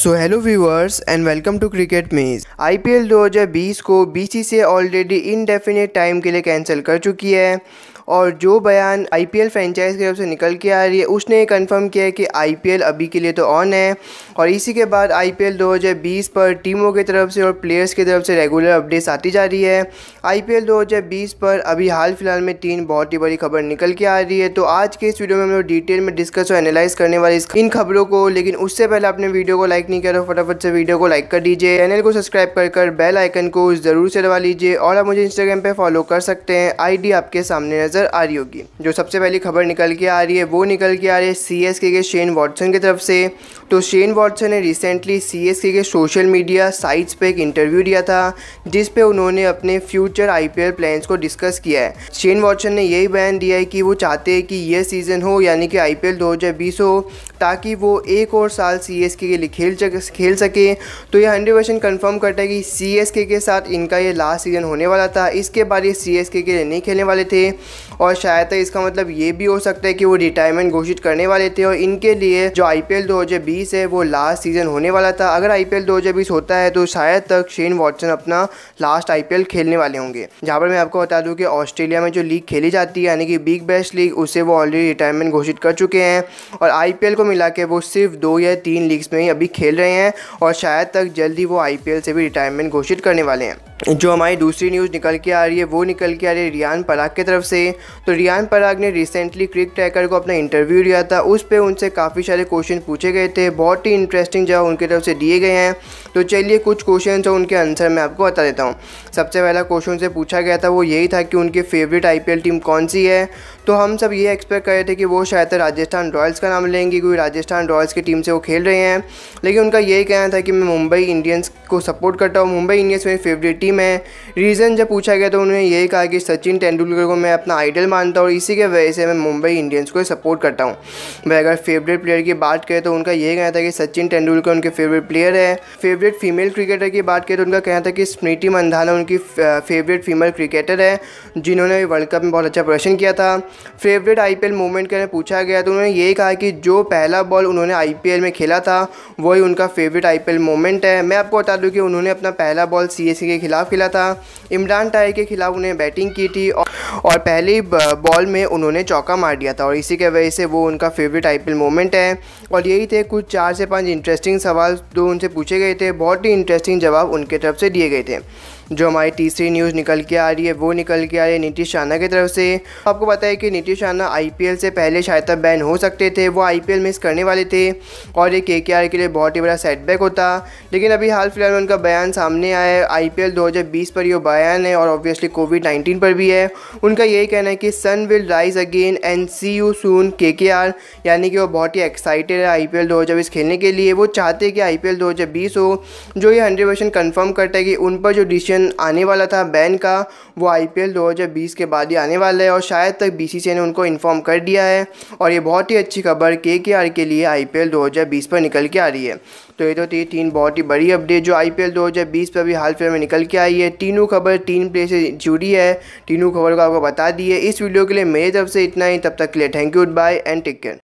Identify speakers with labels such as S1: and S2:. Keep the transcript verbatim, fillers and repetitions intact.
S1: So hello viewers and welcome to cricket maze. IPL दो हज़ार बीस को बीसीसीआई ऑलरेडी इनडेफिनेट टाइम के लिए कैंसिल कर चुकी है और जो बयान आईपीएल फ्रेंचाइज की तरफ से निकल के आ रही है उसने ये कंफर्म किया है कि आईपीएल अभी के लिए तो ऑन है और इसी के बाद आईपीएल दो हज़ार बीस पर टीमों की तरफ से और प्लेयर्स की तरफ से रेगुलर अपडेट्स आती जा रही है। आईपीएल दो हज़ार बीस पर अभी हाल फिलहाल में तीन बहुत ही बड़ी खबर निकल के आ रही है, तो आज के इस वीडियो में हम लोग डिटेल में डिस्कस और एनालाइज करने वाले इन खबरों को। लेकिन उससे पहले आपने वीडियो को लाइक नहीं किया तो फटाफट से वीडियो को लाइक कर दीजिए, चैनल को सब्सक्राइब कर कर बेल आइकन को जरूर से दबा लीजिए और आप मुझे इंस्टाग्राम पे फॉलो कर सकते हैं, आईडी आपके सामने नजर आ रही होगी। जो सबसे पहली खबर निकल के आ रही है वो निकल के आ रही है सीएसके के शेन वॉटसन की तरफ से। तो शेन वॉटसन ने रिसेंटली सीएसके के सोशल मीडिया साइट्स पे एक इंटरव्यू दिया था जिस पे उन्होंने अपने फ्यूचर आईपीएल प्लान्स को डिस्कस किया है। शेन वॉटसन ने यही बयान दिया है कि वो चाहते हैं कि यह सीज़न हो यानी कि आईपीएल दो हज़ार बीस हो ताकि वो एक और साल सीएसके के लिए खेल खेल सके। तो ये हंड्रेड परसेंट कन्फर्म करता है कि सीएसके के साथ इनका ये लास्ट सीज़न होने वाला था, इसके बाद ये सीएसके के लिए नहीं खेलने वाले थे और शायद इसका मतलब ये भी हो सकता है कि वो रिटायरमेंट घोषित करने वाले थे और इनके लिए जो आईपीएल दो हज़ार बीस है वो लास्ट सीज़न होने वाला था। अगर आईपीएल दो हज़ार बीस होता है तो शायद तक शेन वॉटसन अपना लास्ट आईपीएल खेलने वाले होंगे। जहाँ पर मैं आपको बता दूं कि ऑस्ट्रेलिया में जो लीग खेली जाती है यानी कि बिग बैश लीग, उससे वो ऑलरेडी रिटायरमेंट घोषित कर चुके हैं और आईपीएल को मिला के वो सिर्फ दो या तीन लीग्स में ही अभी खेल रहे हैं और शायद तक जल्दी वो आईपीएल से भी रिटायरमेंट घोषित करने वाले हैं। जो हमारी दूसरी न्यूज़ निकल के आ रही है वो निकल के आ रही है रियान पराग की तरफ से। तो रियान पराग ने रिसेंटली क्रिक ट्रैकर को अपना इंटरव्यू दिया था, उस पर उनसे काफ़ी सारे क्वेश्चन पूछे गए थे, बहुत ही इंटरेस्टिंग जवाब उनकी तरफ से दिए गए हैं। तो चलिए कुछ क्वेश्चन और उनके आंसर मैं आपको बता देता हूँ। सबसे पहला क्वेश्चन से पूछा गया था वो यही था कि उनकी फेवरेट आईपीएल टीम कौन सी है। तो हम सब ये एक्सपेक्ट कर रहे थे कि वो शायद राजस्थान रॉयल्स का नाम लेंगे क्योंकि राजस्थान रॉयल्स की टीम से वो खेल रहे हैं, लेकिन उनका यही कहना था कि मैं मुंबई इंडियंस को सपोर्ट करता हूँ, मुंबई इंडियंस मेरी फेवरेट टीम है। रीज़न जब पूछा गया तो उन्होंने यही कहा कि सचिन तेंदुलकर को मैं अपना आइडल मानता हूँ और इसी के वजह से मैं मुंबई इंडियंस को सपोर्ट करता हूँ। मैं अगर फेवरेट प्लेयर की बात करें तो उनका यही कहना था कि सचिन तेंदुलकर उनके फेवरेट प्लेयर है। फेवरेट फीमेल क्रिकेटर की बात करें तो उनका कहना था कि स्मृति मंधाना उनकी फेवरेट फीमेल क्रिकेटर है जिन्होंने वर्ल्ड कप में बहुत अच्छा प्रदर्शन किया था। फेवरेट आईपीएल मोमेंट के लिए पूछा गया तो उन्होंने यही कहा कि जो पहला बॉल उन्होंने आईपीएल में खेला था वही उनका फेवरेट आईपीएल मोमेंट है। मैं आपको बता दूं कि उन्होंने अपना पहला बॉल सीएसके के खिलाफ खेला था, इमरान ताहिर के खिलाफ उन्हें बैटिंग की थी और, और पहली बॉल में उन्होंने चौका मार दिया था और इसी के वजह से वो उनका फेवरेट आईपीएल मोमेंट है। और यही थे कुछ चार से पाँच इंटरेस्टिंग सवाल जो उनसे पूछे गए थे, बहुत ही इंटरेस्टिंग जवाब उनके तरफ से दिए गए थे। जो हमारी तीसरी न्यूज़ निकल के आ रही है वो निकल के आ रही है नीतीश राणा की तरफ से। आपको पता है कि नीतीश राणा आईपीएल से पहले शायद तक बैन हो सकते थे, वो आईपीएल मिस करने वाले थे और ये केकेआर के लिए बहुत ही बड़ा सेटबैक होता, लेकिन अभी हाल फिलहाल में उनका बयान सामने आया है। आईपीएल दो हज़ार बीस पर ये बयान है और ऑब्वियसली कोविड नाइन्टीन पर भी है। उनका यही कहना है कि sun will rise again and see you soon KKR, यानी कि वो बहुत ही एक्साइटेड है आईपीएल दो हज़ार बीस खेलने के लिए। वो चाहते हैं कि आईपीएल दो हज़ार बीस हो, जो ये हंड्रेड परसेंट कन्फर्म करता है कि उन पर जो डिसीजन आने वाला था बैन का वो आईपीएल दो हज़ार बीस के बाद ही आने वाला है और शायद तक बीसीसीआई ने उनको इन्फॉर्म कर दिया है और ये बहुत ही अच्छी खबर केकेआर के लिए आईपीएल दो हज़ार बीस पर निकल के आ रही है। तो ये तो थी तीन बहुत ही बड़ी अपडेट जो आईपीएल दो हज़ार बीस पर भी हाल फिलहाल में निकल के आई है। तीनों खबर तीन प्लेयर से जुड़ी है, तीनों खबर को आपको बता दी है। इस वीडियो के लिए मेरी तरफ से इतना ही, तब तक के लिए thank you, bye and take care.